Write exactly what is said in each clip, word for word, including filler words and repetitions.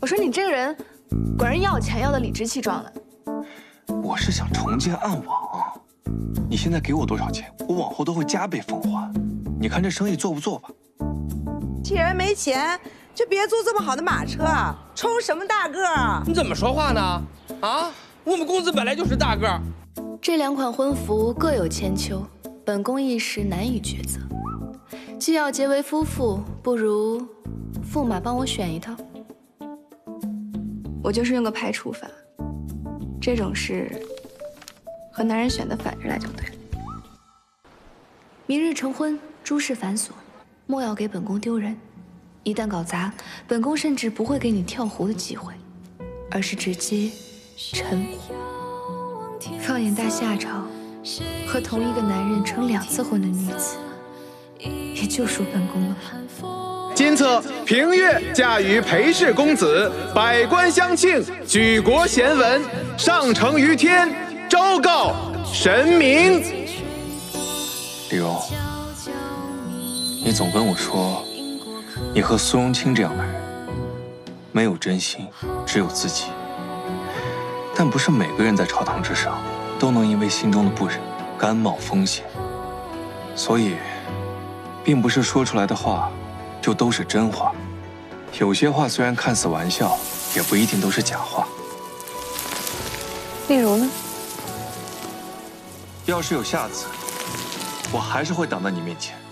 我说你这个人，管人要钱要的理直气壮的。 我是想重建暗网，你现在给我多少钱，我往后都会加倍奉还。你看这生意做不做吧？ 既然没钱，就别租这么好的马车，冲什么大个啊？ 你怎么说话呢？啊，我们公子本来就是大个儿。 这两款婚服各有千秋，本宫一时难以抉择。既要结为夫妇，不如驸马帮我选一套。我就是用个排除法，这种事和男人选的反着来就对了。明日成婚，诸事繁琐，莫要给本宫丢人。一旦搞砸，本宫甚至不会给你跳湖的机会，而是直接臣服。放眼大夏朝，和同一个男人成两次婚的女子，也就属本宫了吧。 今册平月嫁于裴氏公子，百官相庆，举国贤闻，上承于天，昭告神明。 李荣，你总跟我说，你和苏荣清这样的人，没有真心，只有自己。但不是每个人在朝堂之上，都能因为心中的不忍，甘冒风险。所以，并不是说出来的话，就都是真话。有些话虽然看似玩笑，也不一定都是假话。 例如呢？ 要是有下次，我还是会挡在你面前。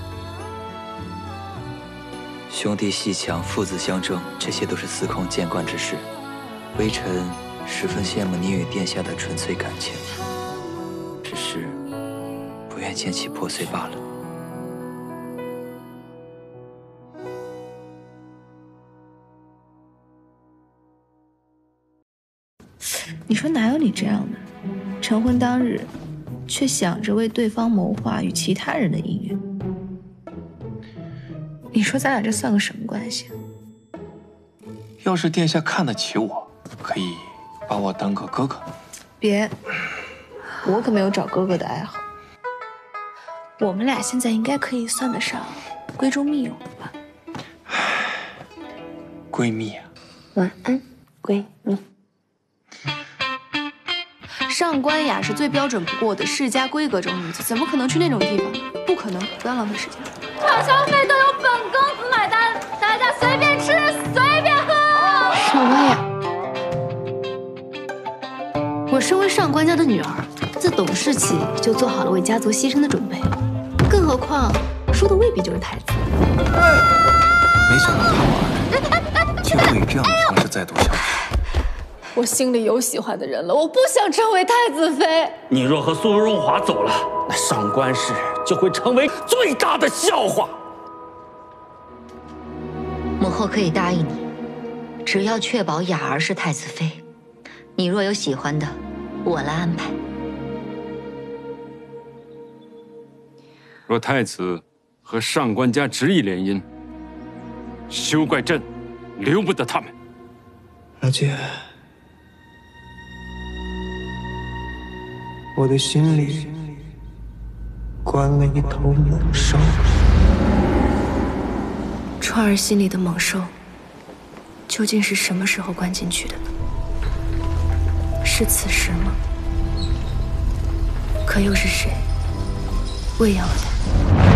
兄弟阋墙，父子相争，这些都是司空见惯之事。微臣十分羡慕你与殿下的纯粹感情，只是不愿见其破碎罢了。 你说哪有你这样的？成婚当日，却想着为对方谋划与其他人的姻缘。你说咱俩这算个什么关系啊？ 要是殿下看得起我，可以把我当个哥哥。 别，我可没有找哥哥的爱好。我们俩现在应该可以算得上闺中密友了吧？ 闺蜜啊。 晚安，闺蜜。上官雅是最标准不过的世家闺阁中女子，怎么可能去那种地方？不可能，不要浪费时间。 场消费都由本公子买单，大家随便吃，随便喝。 上官雅，我身为上官家的女儿，自懂事起就做好了为家族牺牲的准备，更何况说的未必就是太子。 没想到他们竟会以这样的方式再度相识。 我心里有喜欢的人了，我不想成为太子妃。 你若和苏荣华走了，那上官氏就会成为最大的笑话。 母后可以答应你，只要确保雅儿是太子妃。你若有喜欢的，我来安排。 若太子和上官家执意联姻，休怪朕留不得他们。 老姐，我的心里关了一头猛兽。 川儿心里的猛兽，究竟是什么时候关进去的呢？是此时吗？可又是谁喂养了他？